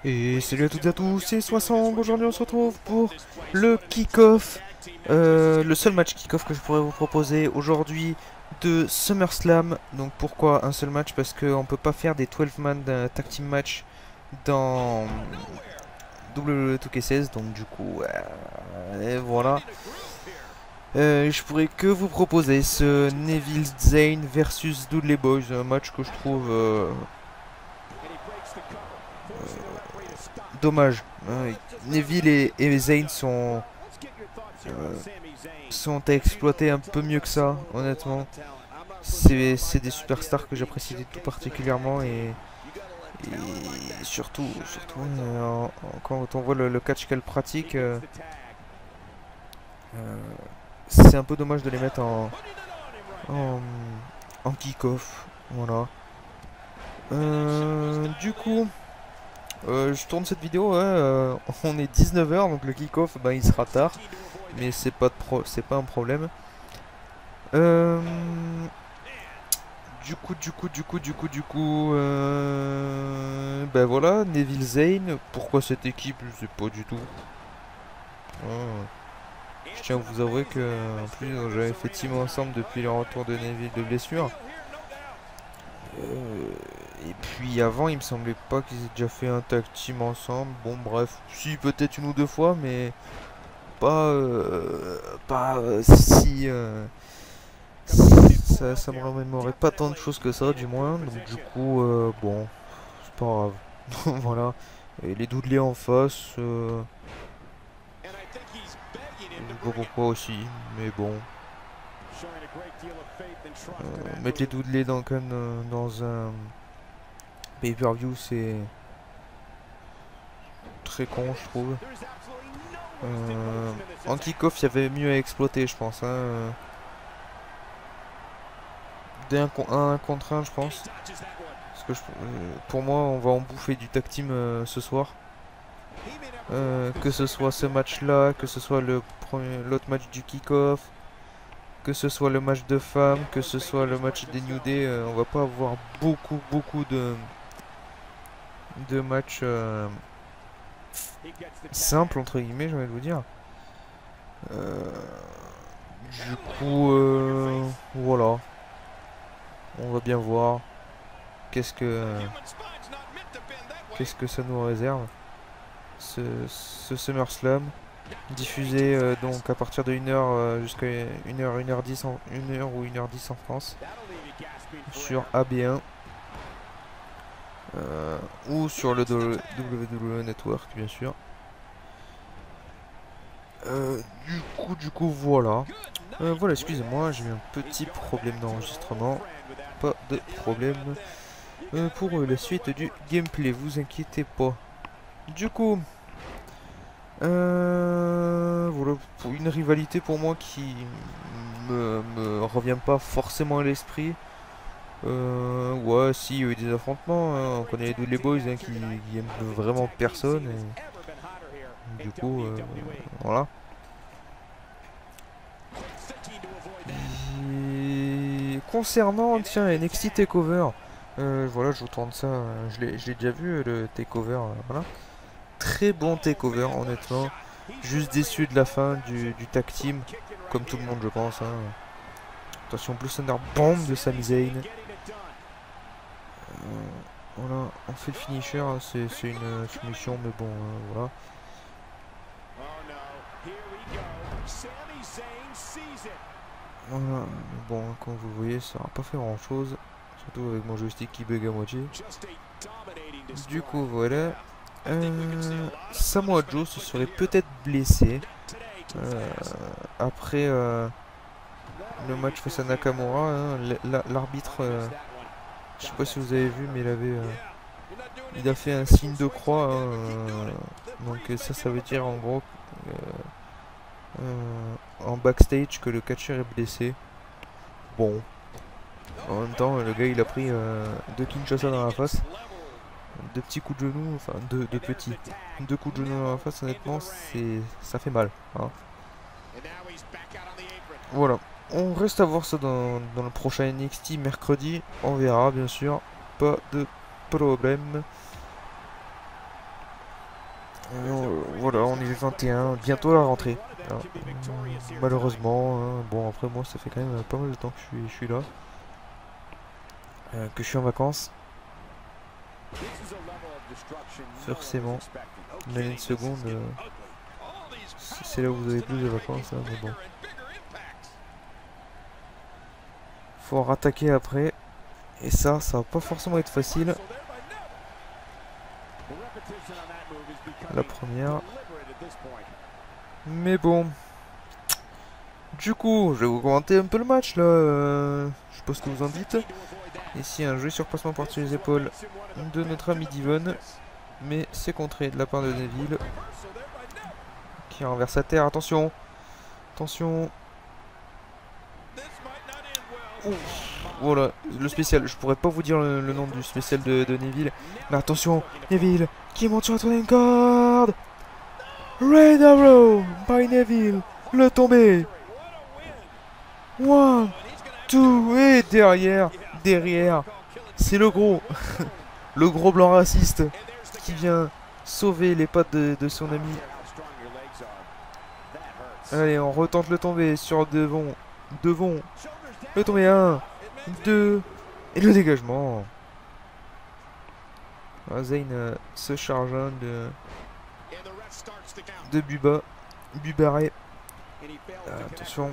Et salut à toutes et à tous, c'est Soissons. Aujourd'hui on se retrouve pour le kick-off, le seul match kick-off que je pourrais vous proposer aujourd'hui de SummerSlam. Donc pourquoi un seul match? Parce qu'on peut pas faire des 12-man tag team match dans WWE 2K16, donc du coup, et voilà. Je pourrais que vous proposer ce Neville Zayn versus Dudley Boyz, un match que je trouve dommage. Neville et Zayn euh, sont à exploiter un peu mieux que ça, honnêtement. C'est des superstars que j'apprécie tout particulièrement et surtout quand on voit le catch qu'elles pratiquent, euh, c'est un peu dommage de les mettre en, en kick-off. Voilà. Du coup, je tourne cette vidéo, ouais, on est 19 h donc le kick-off ben, il sera tard, mais c'est pas un problème. Euh, ben voilà, Neville Zayn, pourquoi cette équipe, je sais pas du tout. Euh, je tiens à vous avouer que, en plus, j'avais fait team ensemble depuis le retour de Neville de blessure. Et puis avant, il me semblait pas qu'ils aient déjà fait un tag team ensemble. Bon, bref, si, peut-être une ou deux fois, mais pas si. Ça me remémorait pas tant de choses que ça, du moins. Donc, du coup, bon, c'est pas grave. Voilà. Et les Dudley en face, je sais pas pourquoi aussi, mais bon. Mettre les Dudley dans un pay-per-view, c'est très con, je trouve. En kick-off, il y avait mieux à exploiter, je pense. Hein. Dès un contre un, je pense. Parce que pour moi, on va en bouffer du tag team ce soir. Que ce soit ce match-là, que ce soit l'autre match du kick-off, que ce soit le match de femmes, que ce soit le match des New Day, on va pas avoir beaucoup de matchs simples, entre guillemets, j'ai envie de vous dire. Euh, du coup, voilà. On va bien voir qu'est-ce que ça nous réserve. Ce SummerSlam diffusé donc à partir de 1h jusqu'à 1h, 1h10 1h ou 1h10 en France sur AB1 ou sur le WWE Network bien sûr. Du coup voilà. Voilà, excusez-moi, j'ai eu un petit problème d'enregistrement. Pas de problème pour la suite du gameplay, vous inquiétez pas. Du coup, voilà, pour une rivalité pour moi qui me revient pas forcément à l'esprit. Ouais, si, il y a eu des affrontements, hein. On connaît les Dudley Boyz hein, qui aiment vraiment personne. Et, du coup, voilà. Et concernant, tiens, NXT Takeover, voilà, je vous tourne ça, je l'ai déjà vu le Takeover, voilà. Très bon Takeover, honnêtement. Juste déçu de la fin du tag team, comme tout le monde, je pense. Hein. Attention, Blue Thunder Bomb de Sami Zayn. Voilà, on fait le finisher, hein, c'est une soumission, mais bon, voilà. Voilà, bon, comme vous le voyez, ça n'a pas fait grand chose. Surtout avec mon joystick qui bug à moitié. Du coup, voilà. Samoa Joe se serait peut-être blessé. Après le match face à Nakamura, hein, l'arbitre, je sais pas si vous avez vu, mais il a fait un signe de croix. Hein, donc ça veut dire en gros en backstage que le catcheur est blessé. Bon, en même temps, le gars il a pris deux Kinshasa dans la face, deux petits coups de genoux, enfin deux coups de genoux dans la face. Honnêtement, ça fait mal. Hein. Voilà. On reste à voir ça dans le prochain NXT mercredi. On verra, bien sûr. Pas de problème. Voilà, on est le 21, bientôt à la rentrée. Alors, malheureusement, hein, bon après moi ça fait quand même pas mal de temps que je suis là, que je suis en vacances. Forcément, l'année de seconde, c'est là où vous avez plus de vacances, hein, mais bon. Faut rattaquer après, et ça va pas forcément être facile. La première. Mais bon. Du coup, je vais vous commenter un peu le match là. Je sais pas ce que vous en dites. Ici, un jeu sur placement par-dessus les épaules de notre ami Divon. Mais c'est contré de la part de Neville. Qui renverse à terre. Attention. Attention. Voilà, le spécial. Je pourrais pas vous dire le nom du spécial de Neville. Mais attention, Neville qui monte sur la troisième corde. Red Arrow by Neville. Le tombé. 1, 2 et derrière, c'est le gros, le gros blanc raciste qui vient sauver les pattes de son ami. Allez, on retente le tombé sur devant, le tombé 1, 2 et le dégagement. Zayn se charge de Bubaré. Attention.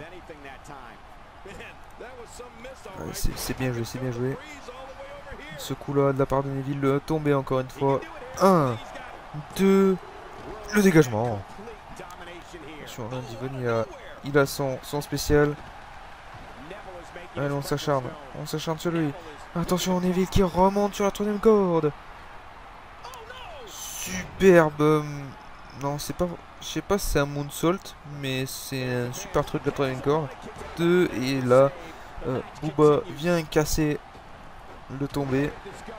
C'est bien joué, c'est bien joué. Ce coup-là de la part de Neville, le tombé encore une fois. 1, 2, le dégagement. Attention, Divon, il a son spécial. Allez, on s'acharne sur lui. Attention, Neville qui remonte sur la troisième corde. Superbe. Non, c'est pas... Je sais pas si c'est un moonsault, mais c'est un super truc de la troisième corde. 2, et là, Booba vient casser le tombé.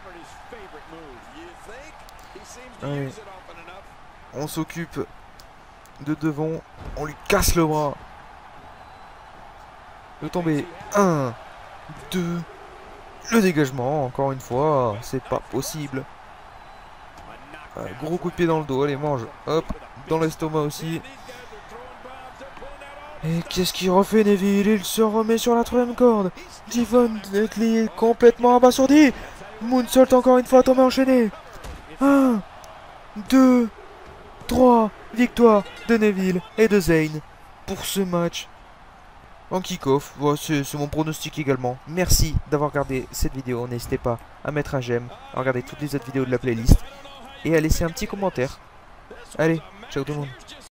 Allez. On s'occupe de devant. On lui casse le bras. Le tombé. 1, 2. Le dégagement, encore une fois. C'est pas possible. Gros coup de pied dans le dos. Allez, mange. Hop. Dans l'estomac aussi. Et qu'est-ce qu'il refait, Neville? Il se remet sur la troisième corde. Divon est complètement abasourdi. Moonsault encore une fois, tombé enchaîné. 1, 2, 3. Victoire de Neville et de Zayn pour ce match en kick-off. Bon, c'est mon pronostic également. Merci d'avoir regardé cette vidéo. N'hésitez pas à mettre un j'aime, à regarder toutes les autres vidéos de la playlist et à laisser un petit commentaire. Allez, ciao tout le monde.